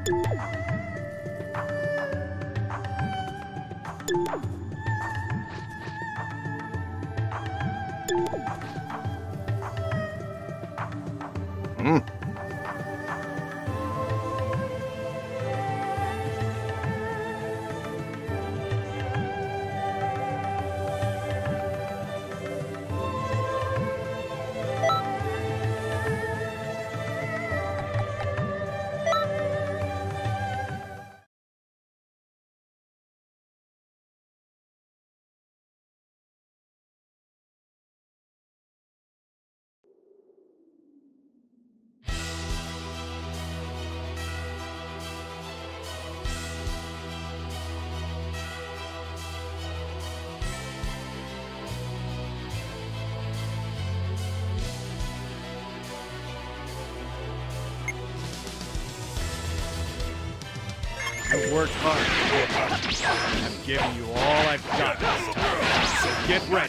You've worked hard. I've given you all I've got this time, so get ready.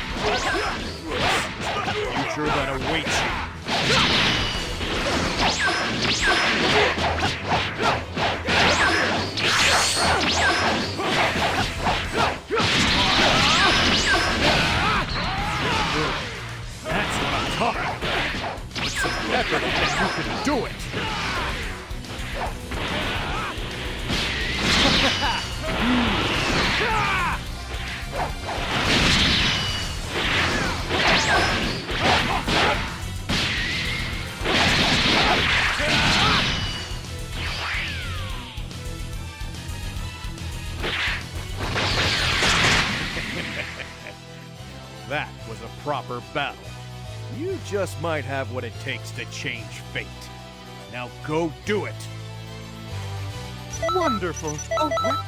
The future that awaits you. That's what I'm talking about. With some effort, you can do it. That was a proper battle. You just might have what it takes to change fate. Now go do it! Wonderful! Oh, what?